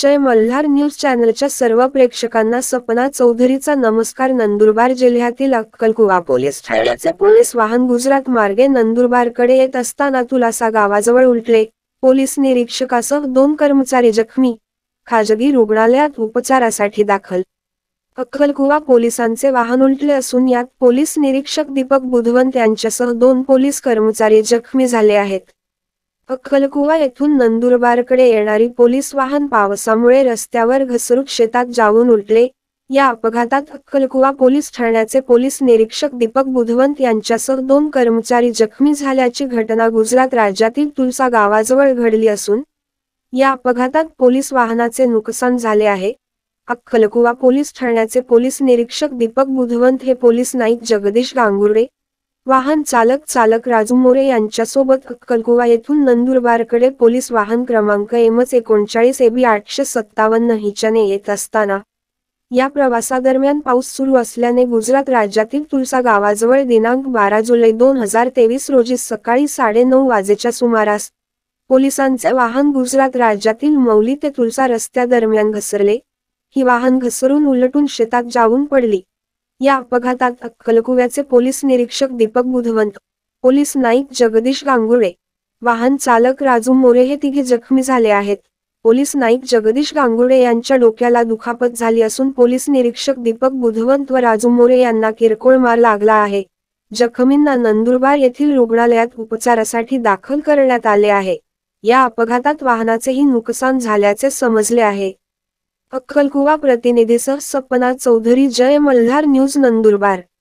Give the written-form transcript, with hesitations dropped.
जय Malhar news चॅनलच्या सर्व प्रेक्षकांना सपना चौधरीचा नमस्कार। नंदुरबार जिल्ह्यातील अक्कलकुवा पोलीस ठाण्याचे पोलीस वाहन गुजरात मार्गे नंदुरबारकडे येत असताना तुलासा गावाजवळ उलटले। पोलीस निरीक्षकासह 2 कर्मचारी जखमी, खाजगी रुग्णालयात उपचारासाठी दाखल। अक्कलकुवा पोलिसांचे वाहन उलटले असून यात पोलीस निरीक्षक दीपक बुधवंत यांच्यासह 2 पोलीस कर्मचारी जखमी झाले आहेत। अक्कलकुवा येथून नंदुरबारकडे येणारी पोलीस वाहन पावसामुळे रस्त्यावर घसरून शेतात जाऊन उलटले। या अपघातात अक्कलकुवा पोलीस ठाण्याचे पोलीस निरीक्षक दीपक बुधवंत यांच्यासह 2 कर्मचारी जखमी झाल्याची घटना गुजरात राज्यातील तुलसा गावाजवळ घडली असून या अपघातात पोलीस वाहनाचे नुकसान झाले आहे। अक्कलकुवा पोलीस ठाण्याचे पोलीस निरीक्षक दीपक बुधवंत हे पोलीस नाईक जगदीश गांगुर्डे, वाहन चालक राजू मोरे यांच्यासोबत अक्कलकुवा येथून नंदुरबारकडे पोलीस वाहन क्रमांक M39 AB 857 हिच्याने येत असताना या प्रवासादरम्यान पाऊस सुरू असल्याने गुजरात राज्यातील तुलसा गावाजवळ दिनांक 12 जुलै 2023 रोजी सकाळी 9:30 वाजेच्या सुमारास पोलिसांचे वाहन गुजरात राज्यातील मौली ते तुलसा रस्त्यादरम्यान घसरले। ही वाहन घसरून उलटून शेतात जाऊन पडली। या अपघातात अक्कलकुव्याचे पोलीस निरीक्षक दीपक बुधवंत, पोलीस नाईक जगदीश गांगुर्डे, वाहन चालक राजू मोरे हे तिघे जखमी झाले आहेत। पोलीस नाईक जगदीश गांगुर्डे यांच्या डोक्याला दुखापत झाली असून पोलीस निरीक्षक दीपक बुधवंत व राजू मोरे यांना किरकोळ मार लागला आहे। जखमींना नंदुरबार येथील रुग्णालयात उपचारासाठी दाखल करण्यात आले आहे। या अपघातात वाहनाचेही नुकसान झाल्याचे समजले आहे। अक्कलकुवा प्रतिनिधीसह सपना चौधरी, जय मल्हार न्यूज, नंदुरबार।